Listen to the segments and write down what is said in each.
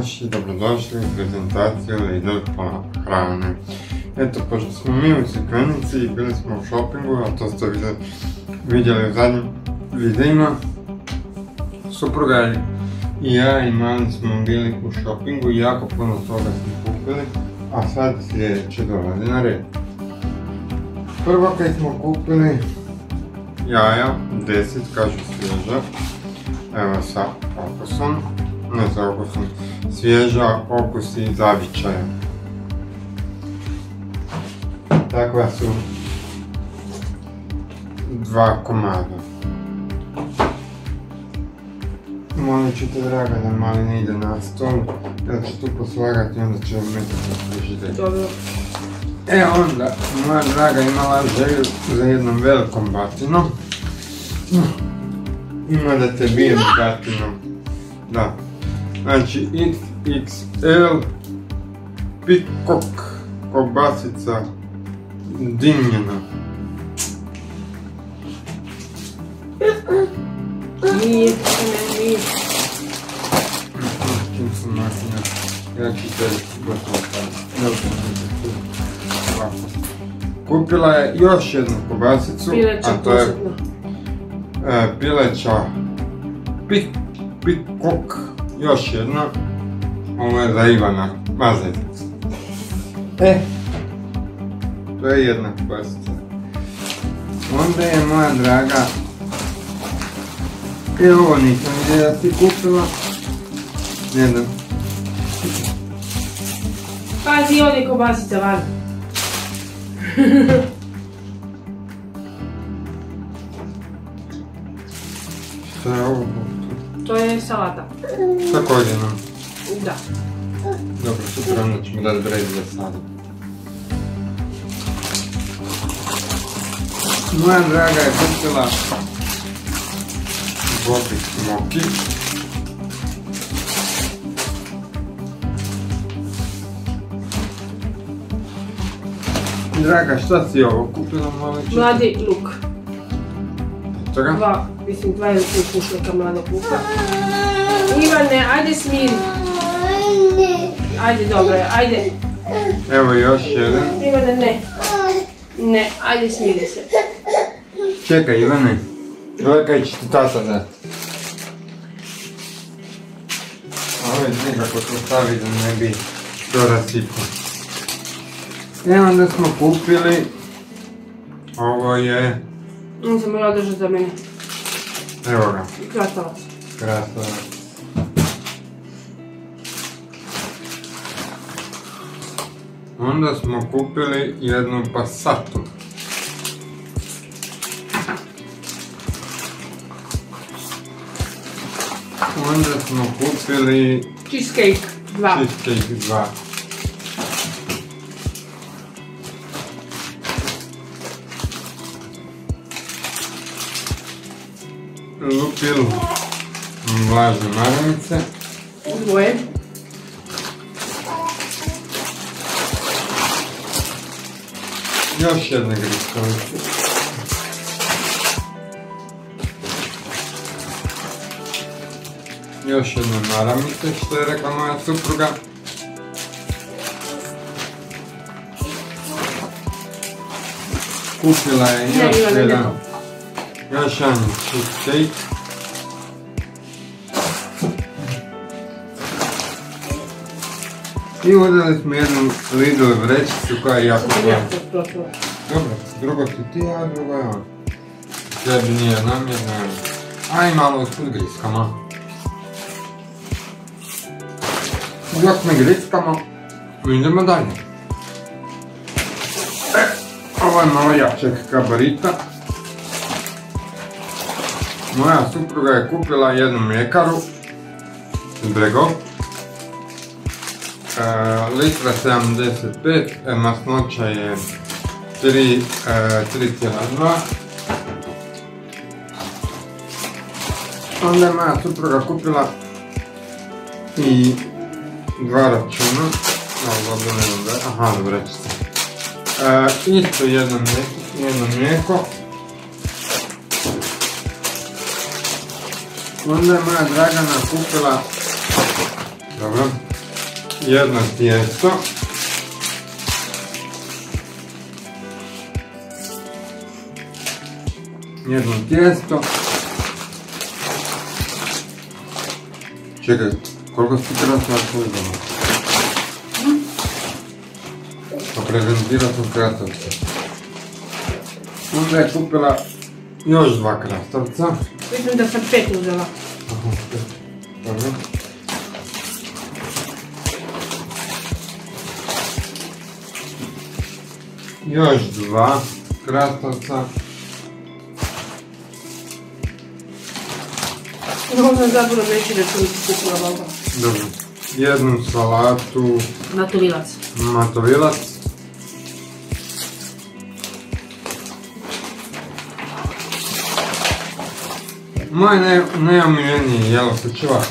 naši, dobrodošli u prezentaciju Lidl hrane. Eto, pošto smo mi u Crikvenici i bili smo u shoppingu, a to ste vidjeli u zadnjim videima, supruga i ja i mali smo bili u shoppingu i jako puno toga smo kupili, a sad sljedeće dolazi na red. Prvo kad smo kupili jaja, 10 kažu svježa, evo sa okusom, ne sa okusom, svježa okusi zavičaja. Takva su 2 komada. Molit ću te, draga, da mali ne ide na stol, jer ću tu poslagati i onda ćemo metati na frižider. Dobro. Onda, moja draga imala želju za jednom velikom batinom. Ima da te bijem batinom. Da. Znači, XXL Peacock kobasica dimljena. Nije. Čim sam maknja, ja ću te gotovo kupila je još jednu kobasicu, a to je pileća Peacock, još jedna, ovo je za Ivana Mazarica. To je jedna kobasica. Onda je moja draga, ovo nisam gdje da ti kupila, ne znam. Pazi, ovdje je kobasica van. Šta je ovo? To je salata. Sa koljenom? Da. Dobro, sutra onda ćemo dati bred za sada. Moja draga je kupila Gobi smoki. Draga, šta si ovo kupila, maliče? Mladi luk. Toga? Mislim, 2 ili 3 kušnjaka mladog luka. Ivane, ajde smiri. Ajde, dobro je, ajde. Evo još jedan. Ivane, ne. Ne, ajde smiri se. Čekaj, Ivane. Gledaj kaj će ti tata dati. Ovo je nekako to stavi da ne bi to rasipao. Onda smo kupili, ovo je... On sam morala držati za mene. Evo ga. Krastavac. Krastavac. Onda smo kupili jednu Passatu. Onda smo kupili... Cheesecake 2. Cheesecake 2. Lupilu vlažne maramice. 2. Još jedne griskavice. Još jedne maramice, što je rekla moja supruga. Kupila je još jedan cheesecake. I uzeli smo jednu Lidl vrećicu koja je jako dobra. Dobro, drugo si ti, a drugo je on. Tebi nije namjerno. Aj malo usput griskamo. Dok mi griskamo, idemo dalje. Ovo je malo jačeg gabarita. Moja supruga je kupila jednu mljekaru iz Bregov. Litra 75, masnoća je 3,2. Onda je moja supruga kupila i 2 računa. Aha, dobro ćete. Isto jedno mlijeko. Onda je moja Dragana kupila, dobro, jedno tijesto. Jedno tijesto. Čekaj, koliko si krastavca uzela? Pa prezentirao sam krastavce. Onda je kupila još 2 krastavca. Mislim da sam 5 uzela. Aha, 5. Dobro. Još 2 krastavca. Možda zapravo neću računiti kupila voda. Dobro. Jednu salatu. Matovilac. Matovilac. Moje najomiljenije jelo su čevapke.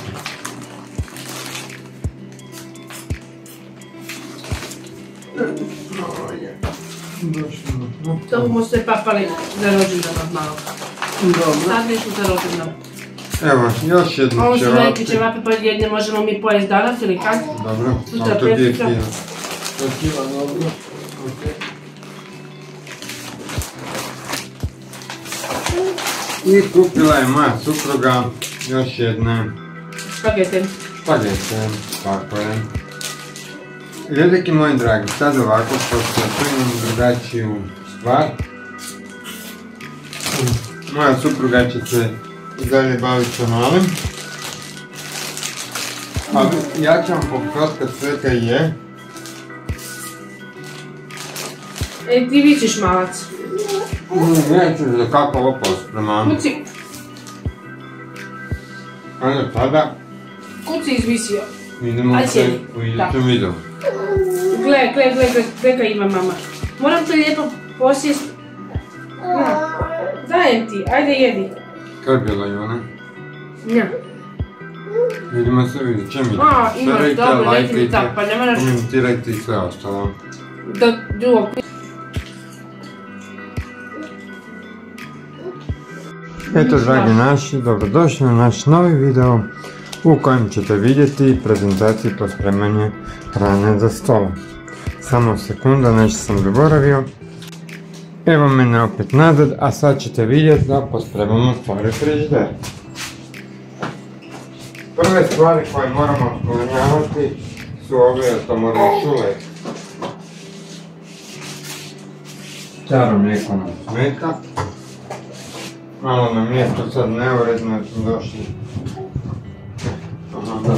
To smo se papali za rođendan malo. Dobro. Sad nešto za rođendan. Evo, još jednu čevapke. Ovo su velike čevape, pa jedne možemo mi pojesti danas ili kad? Dobro, Sutra to je 2 presutra. kila. To je kila, dobro. Ok. I kupila je moja supruga još jedne Špagete. špagete, tako je. Ljudeki moji dragi, sad ovako, pošto imam drugačiju stvar. Moja supruga će se i dalje baviti kanalom. Ali ja ću vam pokazati sve kaj je. Ti vićeš malac. Neću za kako ovo pospremam. Kuci. Ajde tada Kuci izvisio. idemo Aj, sjedi. u idućem videu. Gle kaj ima mama. Moram to lijepo posjesti. Dajem ti, ajde jedi. Kaj je bilo, Ivana? Nja. Vidimo se u idućem videu. Imaš, dobro, neću mi tak, pa ne moraš komentirajte i sve ostalo. do drugog. Eto, dragi naši, dobrodošli na naš novi video u kojem ćete vidjeti prezentaciju pospremanja hrane za stol. Samo sekunda, nešto sam zaboravio. Evo mene opet nazad, a sad ćete vidjeti da pospremamo stvari frižider. Prve stvari koje moramo otklonjavati su ove automorne šule. Staro mlijeko nam smeta. Malo nam je to sad neuredno jer smo došli. Aha, da.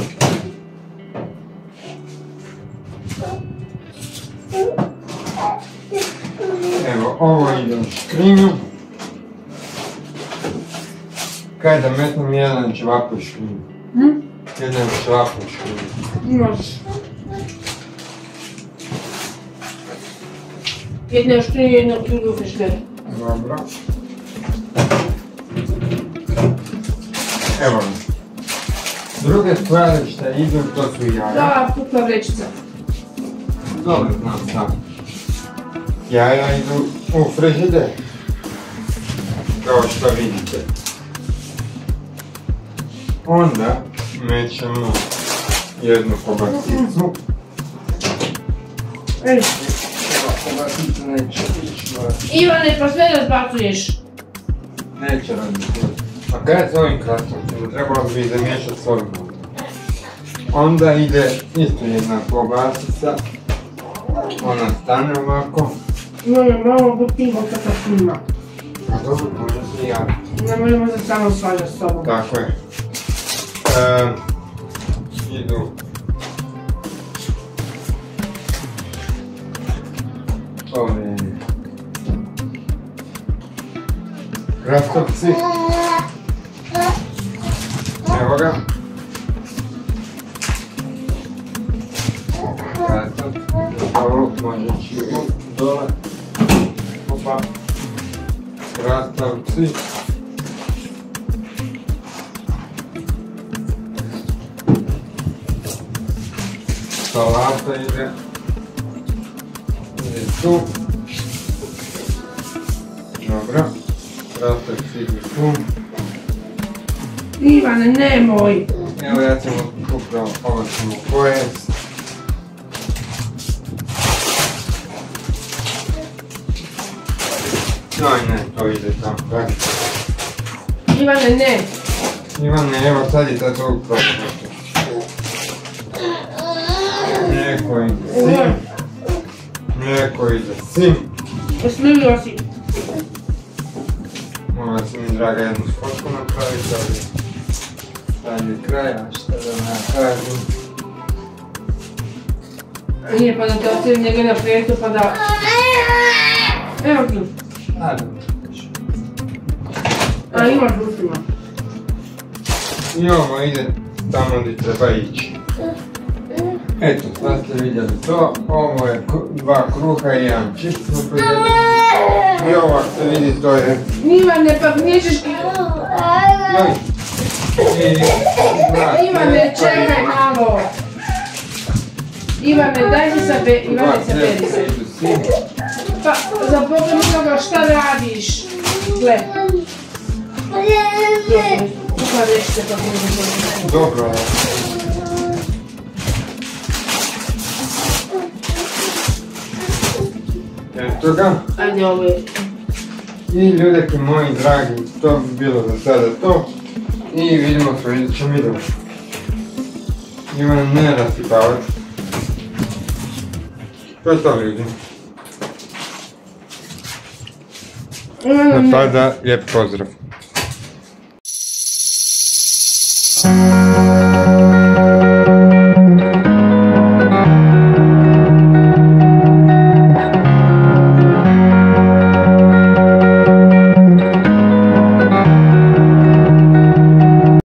Evo, ovo ide u škrinju. Kaj da metnem jedan čevap u škrinju? Jedan čevap u škrinju. Imaš. Jedna još tri, jedna drugu frižider. Dobro. Evo. Druge stvari što idu, to su jaja. Da, pukla vrećica. Dobro, znam sad. Jaja idu u frižider. Kao što vidite. Onda mećemo jednu kobasicu. Ej, Kobasica neće ići. Ivane, pa sve razbacuješ. Neće raditi. A kaj je s ovim krastavcima? Trebalo bi zamiješati s ovim. Onda ide isto jedna kobasica. Ona stane ovako. Malo gotivo kada snima. A dobro, može se javiti. Ne možemo se samo svađati s tobom. Tako je. Idu ove krastavci. Evo ga. Krastavci. Ovo može ići dole. Opa. Krastavci. Salata ide tu. Dobro. Krastavci idu tu. Ivane, nemoj. Evo ja ćemo upravo ovo ćemo pojest. Joj ne, to ide tamo, tak. Ivane, ne. Ivane, evo sad je to upravo. Mlijeko ide sin. Mlijeko ide sin. Osmilio si. Mogla si mi, draga, jednu fotku napraviti, ali sad je kraj, a šta da vam ja kažem. Nije, pa da te ostavim njega na prijetu, pa da... Evo ti. A imaš ustima. I ovo ide tamo gdje treba ići. Eto, sad ste vidjeli to. Ovo je 2 kruha i 1 čips smo proizveli. I ovo što vidi to je... Ivane, pa nećeš... Joj! Ivane, čekaj malo. Ivane, daj si sabe... Ivane, saberi se. Pa, za Boga miloga, šta radiš? Gle. Kupa rešte pa bude. Dobro. Eto ga. Ajde, ovo je. I ljudeki moji dragi, to bi bilo za sada to. I vidimo se u idućem videu. Ivan, ne rasipavati. To je to, ljudi. Do tada, lijep pozdrav.